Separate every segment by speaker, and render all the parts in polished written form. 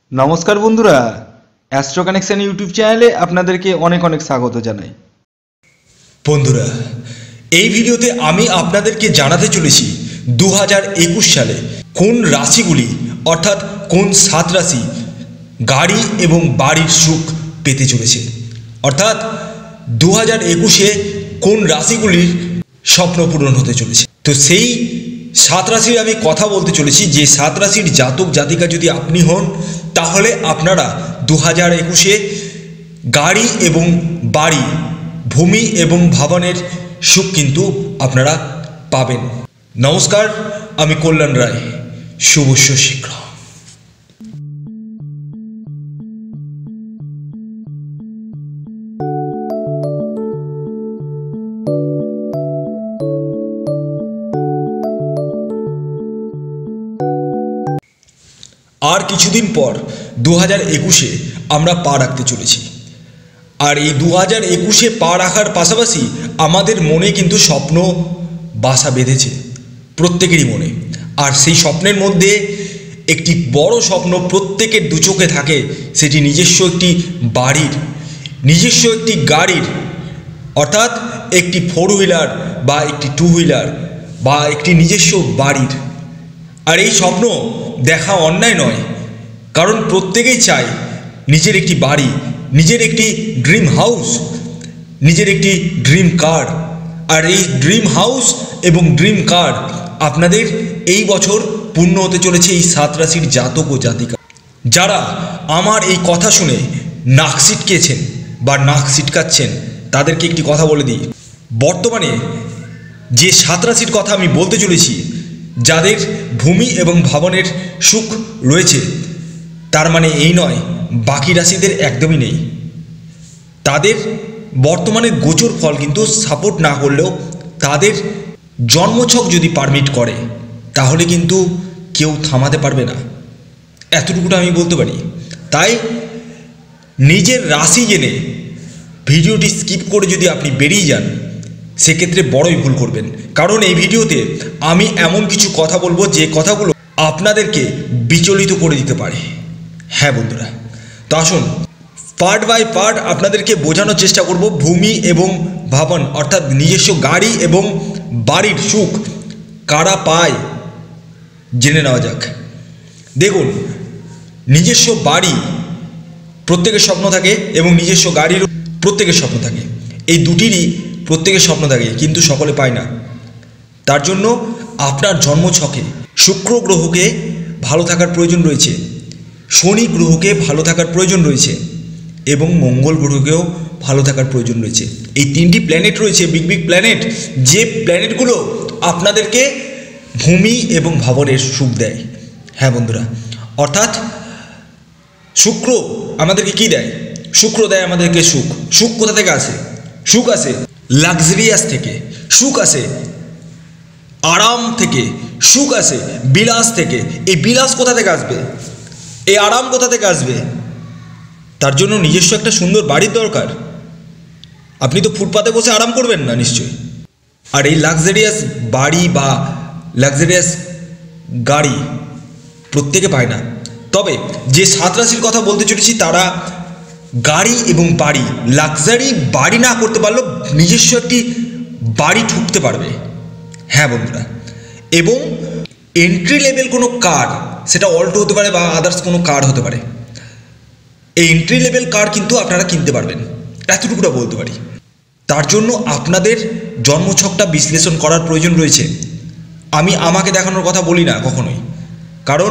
Speaker 1: নমস্কার বন্ধুরা, astro connection YouTube চ্যানেলে আপনাদেরকে অনেক অনেক স্বাগত জানাই।
Speaker 2: বন্ধুরা, এই ভিডিওতে আমি আপনাদেরকে জানাতে চলেছি 2021 সালে কোন রাশিগুলি অর্থাৎ কোন 7 রাশি গাড়ি এবং বাড়ির সুখ পেতে চলেছে, অর্থাৎ 2021-এ কোন রাশিগুলির স্বপ্ন পূরণ হতে চলেছে। তো সেই 7 রাশির আমি কথা বলতে চলেছি। যে 7 রাশির জাতক জাতিকা যদি আপনি হন, তাহলে আপনারা 2021-এ গাড়ি এবং বাড়ি, ভূমি এবং ভবনের সুখ কিন্তু আপনারা পাবেন। নমস্কার, আমি কল্যাণ রায়। শুভস্য শীঘ্র। আর কিছুদিন পর 2021-এ আমরা পা রাখতে চলেছি। আর এই 2021-এ পা রাখার পাশাপাশি আমাদের মনে কিন্তু স্বপ্ন বাসা বেঁধেছে, প্রত্যেকেরই মনে। আর সেই স্বপ্নের মধ্যে একটি বড় স্বপ্ন প্রত্যেকের দু চোখে থাকে, সেটি নিজস্ব একটি বাড়ির, নিজস্ব একটি গাড়ির, অর্থাৎ একটি 4 হুইলার বা একটি 2 হুইলার বা একটি নিজস্ব বাড়ির। আর এই স্বপ্ন দেখা অন্যায় নয়, কারণ প্রত্যেকেই চায় নিজের একটি বাড়ি, নিজের একটি ড্রিম হাউস, নিজের একটি ড্রিম কার। আর এই ড্রিম হাউস এবং ড্রিম কার আপনাদের এই বছর পূর্ণ হতে চলেছে এই 7 রাশির জাতক ও জাতিকা। যারা আমার এই কথা শুনে নাক সিটকেছেন বা নাক সিটকাচ্ছেন, তাদেরকে একটি কথা বলে দিই। বর্তমানে যে 7 রাশির কথা আমি বলতে চলেছি, যাদের ভূমি এবং ভবনের সুখ রয়েছে, তার মানে এই নয় বাকি রাশিদের একদমই নেই। তাদের বর্তমানে গোচর ফল কিন্তু সাপোর্ট না করলেও তাদের জন্মছক যদি পারমিট করে, তাহলে কিন্তু কেউ থামাতে পারবে না, এতটুকুটা আমি বলতে পারি। তাই নিজের রাশি জেনে ভিডিওটি স্কিপ করে যদি আপনি বেরিয়ে যান, সেক্ষেত্রে বড়ই ভুল করবেন। কারণ এই ভিডিওতে আমি এমন কিছু কথা বলবো যে কথাগুলো আপনাদেরকে বিচলিত করে দিতে পারে। হ্যাঁ বন্ধুরা, তো আসুন পার্ট বাই পার্ট আপনাদেরকে বোঝানোর চেষ্টা করব ভূমি এবং ভবন, অর্থাৎ নিজস্ব গাড়ি এবং বাড়ির সুখ কারা পায়, জেনে নেওয়া যাক। দেখুন, নিজস্ব বাড়ি প্রত্যেকের স্বপ্ন থাকে এবং নিজস্ব গাড়ির প্রত্যেকের স্বপ্ন থাকে। এই দুটিরই প্রত্যেকের স্বপ্ন থাকে, কিন্তু সকলে পায় না। তার জন্য আপনার জন্মছকে শুক্র গ্রহকে ভালো থাকার প্রয়োজন রয়েছে, শনি গ্রহকে ভালো থাকার প্রয়োজন রয়েছে এবং মঙ্গল গ্রহকেও ভালো থাকার প্রয়োজন রয়েছে। এই 3টি প্ল্যানেট রয়েছে, বিগ বিগ প্ল্যানেট, যে প্ল্যানেটগুলো আপনাদেরকে ভূমি এবং ভবনের সুখ দেয়। হ্যাঁ বন্ধুরা, অর্থাৎ শুক্র আমাদেরকে কি দেয়? শুক্র দেয় আমাদেরকে সুখ। সুখ কোথা থেকে আসে? সুখ আসে লাক্সারিয়াস থেকে, সুখ আসে আরাম থেকে, সুখ আসে বিলাস থেকে। এই বিলাস কোথা থেকে আসবে? এই আরাম কোথা থেকে আসবে? তার জন্য নিজস্ব একটা সুন্দর বাড়ির দরকার। আপনি তো ফুটপাতে বসে আরাম করবেন না নিশ্চয়ই। আর এই লাক্সারিয়াস বাড়ি বা লাক্সারিয়াস গাড়ি প্রত্যেকে পায় না। তবে যে 7 রাশির কথা বলতে চলেছি, তারা গাড়ি এবং বাড়ি, লাক্সারি বাড়ি না করতে পারলেও নিজস্ব একটি বাড়ি ঠুকতে পারবে। হ্যাঁ বন্ধুরা, এবং এন্ট্রি লেভেল কোনো কার, সেটা অল্টো হতে পারে বা আদার্স কোনো কার হতে পারে, এই এন্ট্রি লেভেল কার কিন্তু আপনারা কিনতে পারবেন, এতটুকুটা বলতে পারি। তার জন্য আপনাদের জন্মছকটা বিশ্লেষণ করার প্রয়োজন রয়েছে। আমি আমাকে দেখানোর কথা বলি না কখনোই, কারণ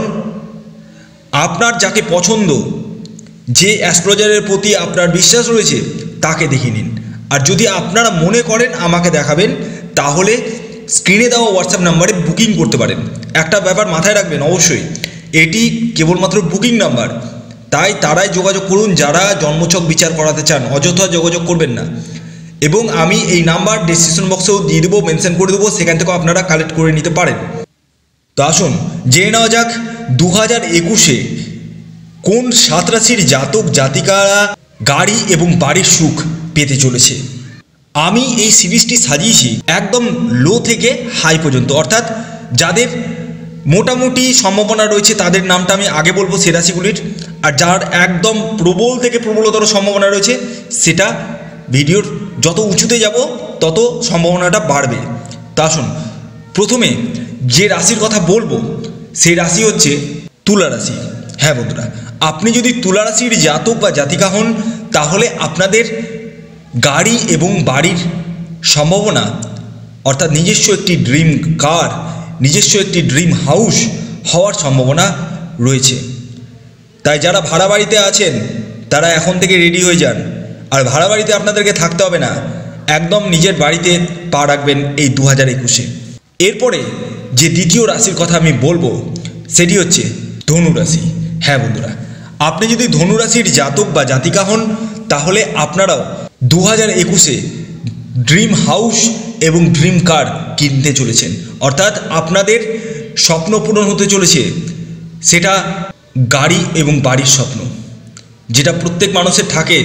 Speaker 2: আপনার যাকে পছন্দ, যে অ্যাস্ট্রোলজারের প্রতি আপনার বিশ্বাস রয়েছে, তাকে দেখিয়ে নিন। আর যদি আপনারা মনে করেন আমাকে দেখাবেন, তাহলে স্ক্রিনে দেওয়া হোয়াটসঅ্যাপ নাম্বারে বুকিং করতে পারেন। একটা ব্যাপার মাথায় রাখবেন অবশ্যই, এটি কেবলমাত্র বুকিং নাম্বার, তাই তারাই যোগাযোগ করুন যারা জন্মছক বিচার করাতে চান। অযথা যোগাযোগ করবেন না। এবং আমি এই নাম্বার ডেসক্রিপশন বক্সেও দিয়ে দেবো, মেনশন করে দেবো, সেখান থেকেও আপনারা কালেক্ট করে নিতে পারেন। তো আসুন জেনে নেওয়া যাক 2021-এ কোন 7 রাশির জাতক জাতিকারা গাড়ি এবং বাড়ির সুখ পেতে চলেছে। আমি এই সিরিজটি সাজিয়েছি একদম লো থেকে হাই পর্যন্ত, অর্থাৎ যাদের মোটামুটি সম্ভাবনা রয়েছে, তাদের নামটা আমি আগে বলবো সে রাশিগুলির। আর যার একদম প্রবল থেকে প্রবলতর সম্ভাবনা রয়েছে, সেটা ভিডিওর যত উঁচুতে যাব তত সম্ভাবনাটা বাড়বে। তা আসুন, প্রথমে যে রাশির কথা বলবো সেই রাশি হচ্ছে তুলা রাশি। হ্যাঁ বন্ধুরা, আপনি যদি তুলা রাশির জাতক বা জাতিকা হন, তাহলে আপনাদের গাড়ি এবং বাড়ির সম্ভাবনা, অর্থাৎ নিজস্ব একটি ড্রিম কার, নিজস্ব একটি ড্রিম হাউস হওয়ার সম্ভাবনা রয়েছে। তাই যারা ভাড়া বাড়িতে আছেন তারা এখন থেকে রেডি হয়ে যান। আর ভাড়া বাড়িতে আপনাদেরকে থাকতে হবে না, একদম নিজের বাড়িতে পা রাখবেন এই 2021-এ। এরপরে যে দ্বিতীয় রাশির কথা আমি বলবো সেটি হচ্ছে ধনু রাশি। হ্যাঁ বন্ধুরা, আপনি যদি ধনু রাশির জাতক বা জাতিকা হন, তাহলে আপনারাও 2021-এ ড্রিম হাউস এবং ড্রিম কার কিনতে চলেছেন। অর্থাৎ আপনাদের স্বপ্ন পূরণ হতে চলেছে, সেটা গাড়ি এবং বাড়ির স্বপ্ন, যেটা প্রত্যেক মানুষের থাকে।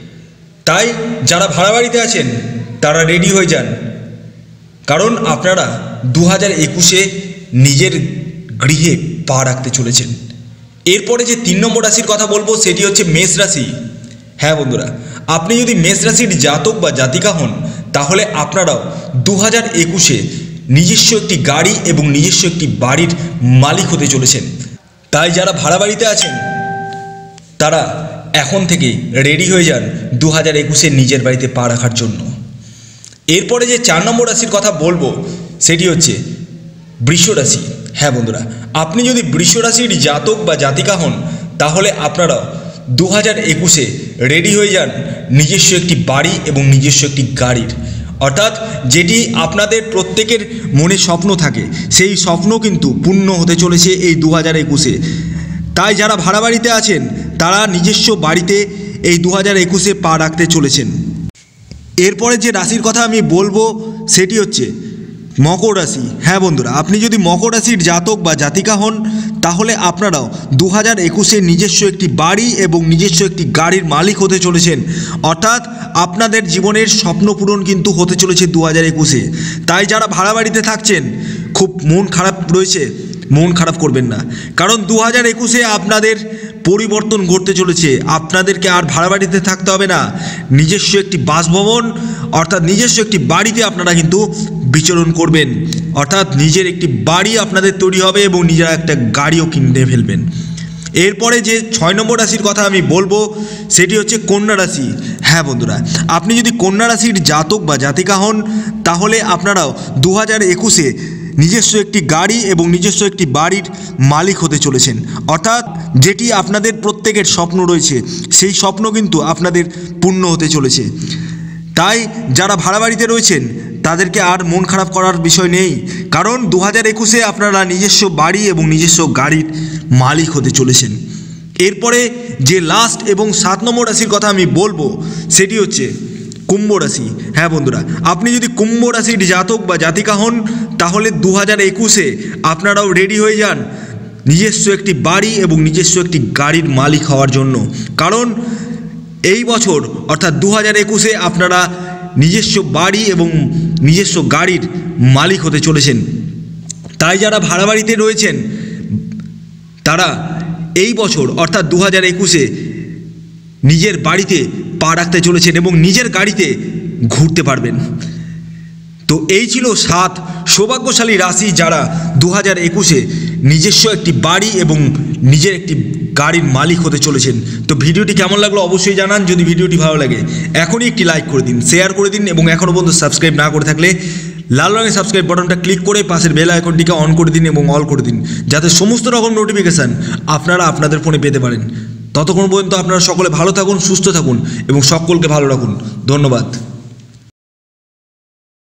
Speaker 2: তাই যারা ভাড়া বাড়িতে আছেন তারা রেডি হয়ে যান, কারণ আপনারা 2021-এ নিজের গৃহে পা রাখতে চলেছেন। এরপরে যে 3 নম্বর রাশির কথা বলবো সেটি হচ্ছে মেষ রাশি। হ্যাঁ বন্ধুরা, আপনি যদি মেষ রাশির জাতক বা জাতিকা হন, তাহলে আপনারাও 2021-এ নিজস্ব একটি গাড়ি এবং নিজস্ব একটি বাড়ির মালিক হতে চলেছেন। তাই যারা ভাড়া বাড়িতে আছেন তারা এখন থেকে রেডি হয়ে যান 2021-এ নিজের বাড়িতে পা রাখার জন্য। এরপরে যে 4 নম্বর রাশির কথা বলবো সেটি হচ্ছে বৃষ রাশি। হ্যাঁ বন্ধুরা, আপনি যদি বৃষ রাশির জাতক বা জাতিকা হন, তাহলে আপনারাও 2021-এ রেডি হয়ে যান নিজস্ব একটি বাড়ি এবং নিজস্ব একটি গাড়ির। অর্থাৎ যেটি আপনাদের প্রত্যেকের মনে স্বপ্ন থাকে, সেই স্বপ্ন কিন্তু পূর্ণ হতে চলেছে এই 2021-এ। তাই যারা ভাড়া বাড়িতে আছেন তারা নিজস্ব বাড়িতে এই 2021-এ পা রাখতে চলেছেন। এরপরে যে রাশির কথা আমি বলবো সেটি হচ্ছে মকর রাশি। হ্যাঁ বন্ধুরা, আপনি যদি মকর রাশির জাতক বা জাতিকা হন, তাহলে আপনারাও 2021-এ নিজস্ব একটি বাড়ি এবং নিজস্ব একটি গাড়ির মালিক হতে চলেছেন। অর্থাৎ আপনাদের জীবনের স্বপ্ন পূরণ কিন্তু হতে চলেছে 2021-এ। তাই যারা ভাড়া বাড়িতে থাকছেন, খুব মন খারাপ রয়েছে, মন খারাপ করবেন না, কারণ 2021-এ আপনাদের পরিবর্তন ঘটতে চলেছে। আপনাদেরকে আর ভাড়া বাড়িতে থাকতে হবে না, নিজস্ব একটি বাসভবন অর্থাৎ নিজস্ব একটি বাড়িতে আপনারা কিন্তু বিচরণ করবেন। অর্থাৎ নিজের একটি বাড়ি আপনাদের তৈরি হবে এবং নিজেরা একটা গাড়িও কিনে ফেলবেন। এরপরে যে 6 নম্বর রাশির কথা আমি বলবো সেটি হচ্ছে কন্যা রাশি। হ্যাঁ বন্ধুরা, আপনি যদি কন্যা রাশির জাতক বা জাতিকা হন, তাহলে আপনারাও 2021-এ নিজস্ব একটি গাড়ি এবং নিজস্ব একটি বাড়ির মালিক হতে চলেছেন। অর্থাৎ যেটি আপনাদের প্রত্যেকের স্বপ্ন রয়েছে, সেই স্বপ্ন কিন্তু আপনাদের পূর্ণ হতে চলেছে। তাই যারা ভাড়া বাড়িতে রয়েছেন তাদেরকে আর মন খারাপ করার বিষয় নেই, কারণ 2021-এ আপনারা নিজস্ব বাড়ি এবং নিজস্ব গাড়ির মালিক হতে চলেছেন। এরপরে যে লাস্ট এবং 7 নম্বর রাশির কথা আমি বলবো সেটি হচ্ছে কুম্ভ রাশি। হ্যাঁ বন্ধুরা, আপনি যদি কুম্ভ রাশির জাতক বা জাতিকা হন, তাহলে 2021-এ আপনারাও রেডি হয়ে যান নিজস্ব একটি বাড়ি এবং নিজস্ব একটি গাড়ির মালিক হওয়ার জন্য। কারণ এই বছর অর্থাৎ 2021-এ আপনারা নিজস্ব বাড়ি এবং নিজস্ব গাড়ির মালিক হতে চলেছেন। তাই যারা ভাড়া বাড়িতে রয়েছেন তারা এই বছর অর্থাৎ 2021-এ নিজের বাড়িতে পা রাখতে চলেছেন এবং নিজের গাড়িতে ঘুরতে পারবেন। তো এই ছিল 7 সৌভাগ্যশালী রাশি যারা 2021-এ নিজস্ব একটি বাড়ি এবং নিজের একটি গাড়ির মালিক হতে চলেছেন। তো ভিডিওটি কেমন লাগলো অবশ্যই জানান। যদি ভিডিওটি ভালো লাগে এখনই একটি লাইক করে দিন, শেয়ার করে দিন এবং এখনও পর্যন্ত সাবস্ক্রাইব না করে থাকলে লাল রঙের সাবস্ক্রাইব বাটনটা ক্লিক করে পাশের বেল আইকনটিকে অন করে দিন এবং অল করে দিন, যাতে সমস্ত রকম নোটিফিকেশান আপনারা আপনাদের ফোনে পেতে পারেন। ততক্ষণ পর্যন্ত আপনারা সকলে ভালো থাকুন, সুস্থ থাকুন এবং সকলকে ভালো রাখুন। ধন্যবাদ।